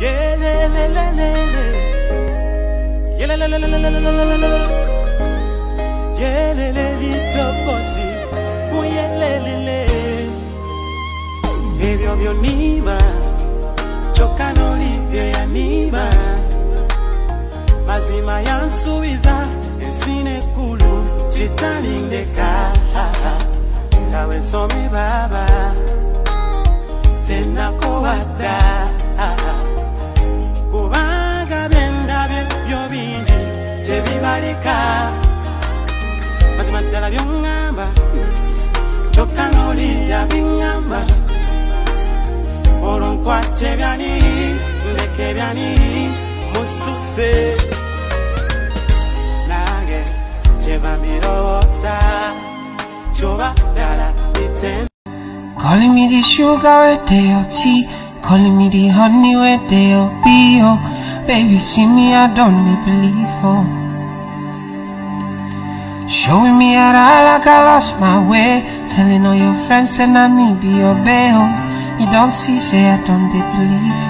Yeah, le, le, le, le, le. Yeah, le, le, le, le, le, le, le, le, le. Yeah, le, le, little bossy. Fuye, le, le, le. Baby, of your nima. Chokanoli, ya nima. Mazima yansuiza. Ensine kulu. Chitalindeka. Nawe somi baba. Sena kowada. Kubaga benda byo bindi tebibalika mazimadala byongamba chokanoli ya bingamba olonkwate byani ndeke byani mususe nage cheva mirosa choba dala iten. Calling me the sugar with the tea, calling me the honey with the bee, oh. Baby, see me, I don't believe, oh. Showing me how like I lost my way, telling all your friends and I me be your bail. You don't see, say I don't believe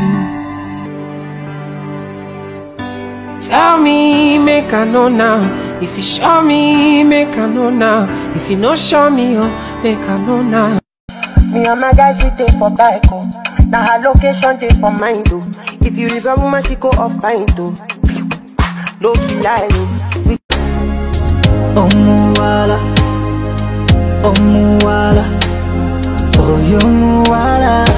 you. Tell me, make I know now. If you show me, make I know now. If you no show me, oh, make I know now. Me and my guys, we take for bike, oh. Now her location take for mine, too. If you leave a woman, she go off fine, too. Don't be lying. Oh Muwala, oh Muwala, oh you Muwala.